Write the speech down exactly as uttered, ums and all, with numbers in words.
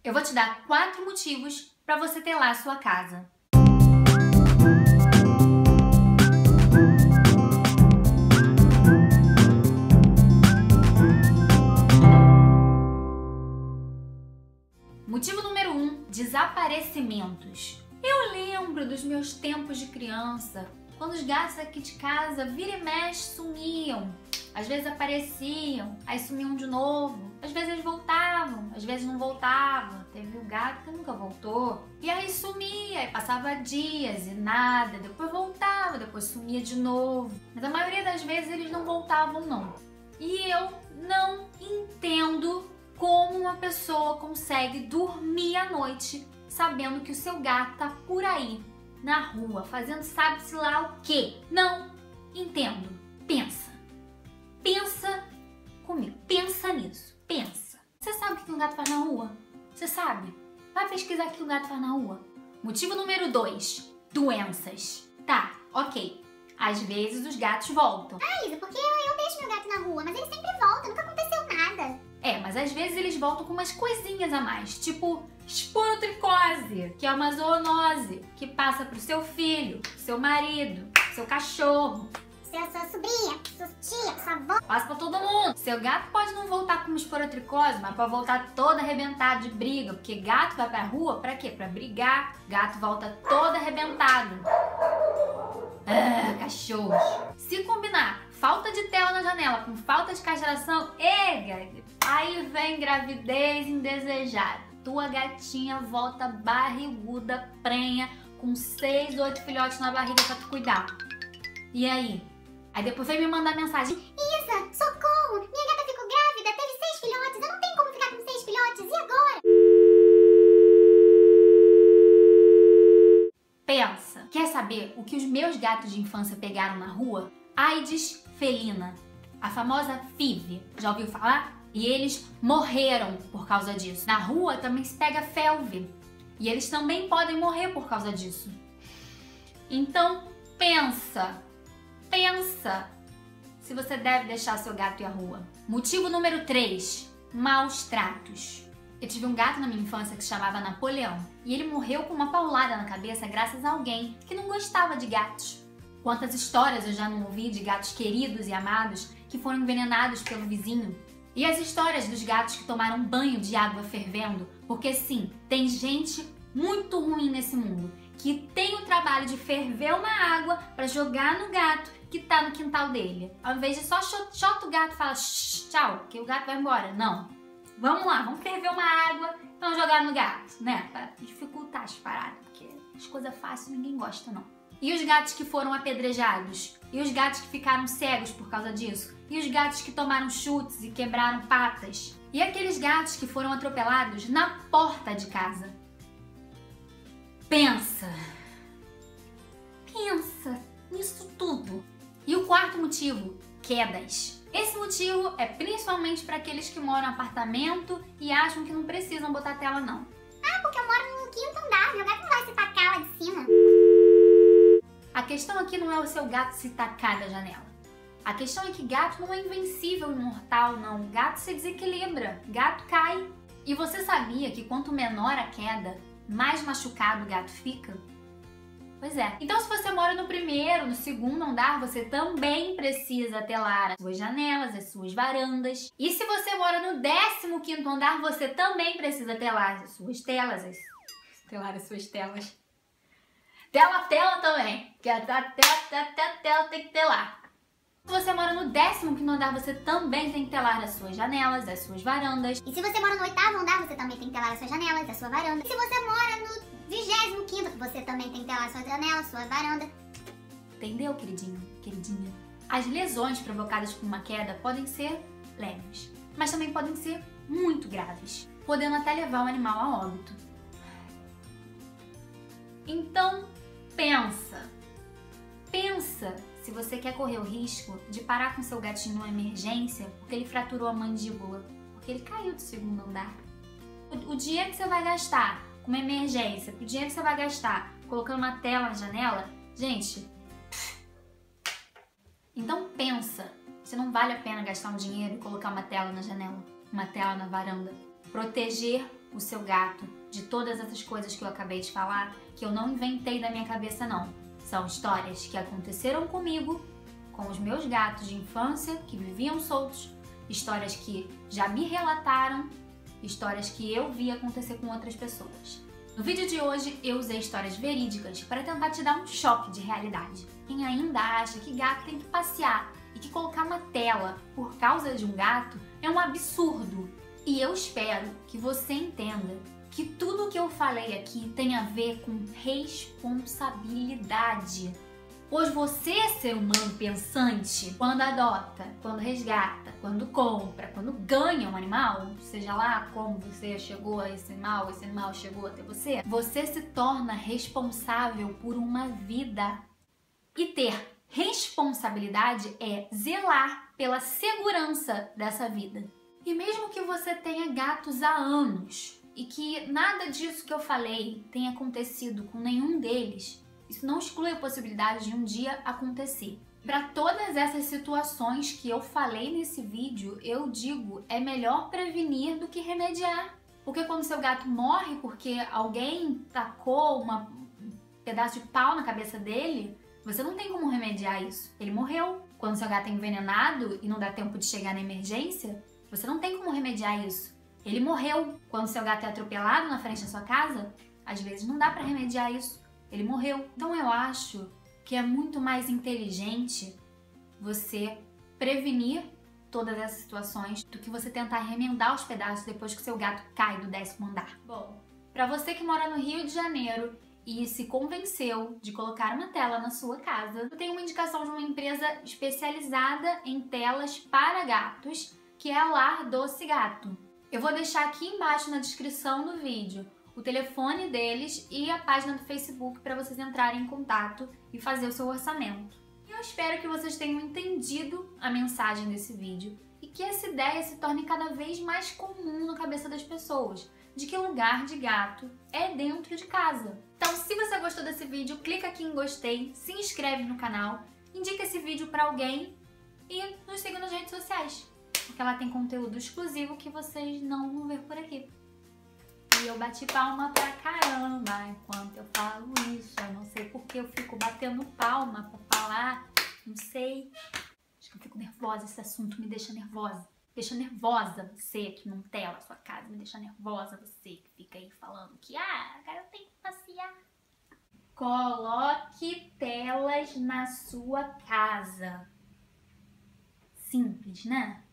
Eu vou te dar quatro motivos para você telar a sua casa. Motivo número um, desaparecimentos. Eu lembro dos meus tempos de criança, quando os gatos aqui de casa, vira e mexe, sumiam. Às vezes apareciam, aí sumiam de novo. Às vezes eles voltavam, às vezes não voltavam. Teve um gato que nunca voltou. E aí sumia, aí passava dias e nada. Depois voltava, depois sumia de novo. Mas a maioria das vezes eles não voltavam, não. E eu não entendo como uma pessoa consegue dormir à noite sabendo que o seu gato tá por aí, na rua, fazendo sabe-se lá o quê. Não entendo. Pensa. Pensa comigo. Pensa nisso. Pensa. Você sabe o que um gato faz na rua? Você sabe? Vai pesquisar o que um gato faz na rua. Motivo número dois. Doenças. Tá, ok. Às vezes os gatos voltam. Ah, Isa, porque eu, eu deixo meu gato na rua, mas ele sempre volta, nunca aconteceu nada. É, mas às vezes eles voltam com umas coisinhas a mais, tipo esporotricose, que é uma zoonose, que passa pro seu filho, seu marido, seu cachorro. Sua, sua sobrinha, sua tia, sua avó. Passa pra todo mundo. Seu gato pode não voltar com uma esporotricose, mas pode voltar todo arrebentado de briga, porque gato vai pra rua pra quê? Pra brigar. Gato volta todo arrebentado. Ah, cachorros. Se combinar falta de tela na janela com falta de castração, ega, aí vem gravidez indesejada. Tua gatinha volta barriguda, prenha, com seis, oito filhotes na barriga pra tu cuidar. E aí? Aí depois vem me mandar mensagem. Isa, socorro! Minha gata ficou grávida, teve seis filhotes, eu não tenho como ficar com seis filhotes, e agora? Pensa. Quer saber o que os meus gatos de infância pegaram na rua? Aedes felina, a famosa F I V. Já ouviu falar? E eles morreram por causa disso. Na rua também se pega felve. E eles também podem morrer por causa disso. Então, pensa. Pensa se você deve deixar seu gato ir à rua. Motivo número três. Maus tratos. Eu tive um gato na minha infância que se chamava Napoleão. E ele morreu com uma paulada na cabeça graças a alguém que não gostava de gatos. Quantas histórias eu já não ouvi de gatos queridos e amados que foram envenenados pelo vizinho. E as histórias dos gatos que tomaram banho de água fervendo. Porque sim, tem gente muito ruim nesse mundo que tem o trabalho de ferver uma água para jogar no gato que tá no quintal dele. Ao invés de só chota o gato e fala tchau, que o gato vai embora. Não. Vamos lá, vamos ferver uma água e vamos jogar no gato, né? Pra dificultar as paradas, porque as coisas fáceis ninguém gosta, não. E os gatos que foram apedrejados? E os gatos que ficaram cegos por causa disso? E os gatos que tomaram chutes e quebraram patas? E aqueles gatos que foram atropelados na porta de casa? Pensa. Pensa nisso tudo. E o quarto motivo, quedas. Esse motivo é principalmente para aqueles que moram em apartamento e acham que não precisam botar tela, não. Ah, porque eu moro no quinto andar, meu gato não vai se tacar lá de cima. A questão aqui não é o seu gato se tacar da janela. A questão é que gato não é invencível, imortal, não. Gato se desequilibra, gato cai. E você sabia que quanto menor a queda, mais machucado o gato fica? Pois é. Então se você mora no primeiro, no segundo andar, você também precisa telar as suas janelas, as suas varandas. E se você mora no décimo quinto andar, você também precisa telar as suas telas. As... Telar as suas telas. Tela, tela também. Que a tela, tela, tela, tela tem que telar. Se você mora no décimo quinto andar, você também tem que telar as suas janelas, as suas varandas. E se você mora no oitavo andar, você também tem que telar as suas janelas, a sua varanda. E se você mora no vigésimo quinto, você também tem que telar a sua janela, a sua varanda. Entendeu, queridinho? Queridinha? As lesões provocadas por uma queda podem ser leves, mas também podem ser muito graves, podendo até levar o animal a óbito. Então, pensa. Pensa se você quer correr o risco de parar com seu gatinho numa emergência porque ele fraturou a mandíbula, porque ele caiu do segundo andar. O, o dinheiro que você vai gastar com uma emergência, o dinheiro que você vai gastar colocando uma tela na janela, gente, então pensa, se não vale a pena gastar um dinheiro e colocar uma tela na janela, uma tela na varanda. Proteger o seu gato de todas essas coisas que eu acabei de falar, que eu não inventei da minha cabeça não. São histórias que aconteceram comigo, com os meus gatos de infância que viviam soltos, histórias que já me relataram, histórias que eu vi acontecer com outras pessoas. No vídeo de hoje eu usei histórias verídicas para tentar te dar um choque de realidade. Quem ainda acha que gato tem que passear e que colocar uma tela por causa de um gato é um absurdo. E eu espero que você entenda que tudo o que eu falei aqui tem a ver com responsabilidade. Pois você, ser humano pensante, quando adota, quando resgata, quando compra, quando ganha um animal, seja lá como você chegou a esse animal, esse animal chegou até você, você se torna responsável por uma vida. E ter responsabilidade é zelar pela segurança dessa vida. E mesmo que você tenha gatos há anos e que nada disso que eu falei tenha acontecido com nenhum deles, isso não exclui a possibilidade de um dia acontecer. Para todas essas situações que eu falei nesse vídeo, eu digo, é melhor prevenir do que remediar. Porque quando seu gato morre porque alguém tacou uma, um pedaço de pau na cabeça dele, você não tem como remediar isso. Ele morreu. Quando seu gato é envenenado e não dá tempo de chegar na emergência, você não tem como remediar isso. Ele morreu. Quando seu gato é atropelado na frente da sua casa, às vezes não dá para remediar isso. Ele morreu. Então eu acho que é muito mais inteligente você prevenir todas essas situações do que você tentar remendar os pedaços depois que seu gato cai do décimo andar. Bom, para você que mora no Rio de Janeiro e se convenceu de colocar uma tela na sua casa, eu tenho uma indicação de uma empresa especializada em telas para gatos, que é a Lar Doce Gato. Eu vou deixar aqui embaixo na descrição do vídeo o telefone deles e a página do Facebook para vocês entrarem em contato e fazer o seu orçamento. E eu espero que vocês tenham entendido a mensagem desse vídeo e que essa ideia se torne cada vez mais comum na cabeça das pessoas, de que lugar de gato é dentro de casa. Então, se você gostou desse vídeo, clica aqui em gostei, se inscreve no canal, indica esse vídeo para alguém e nos siga nas redes sociais, porque lá tem conteúdo exclusivo que vocês não vão ver por aqui. E eu bati palma pra caramba enquanto eu falo isso. Eu não sei porque eu fico batendo palma pra falar. Não sei. Acho que eu fico nervosa. Esse assunto me deixa nervosa. Deixa nervosa você que não tela a sua casa. Me deixa nervosa você que fica aí falando que ah, agora eu tenho que passear. Coloque telas na sua casa. Simples, né?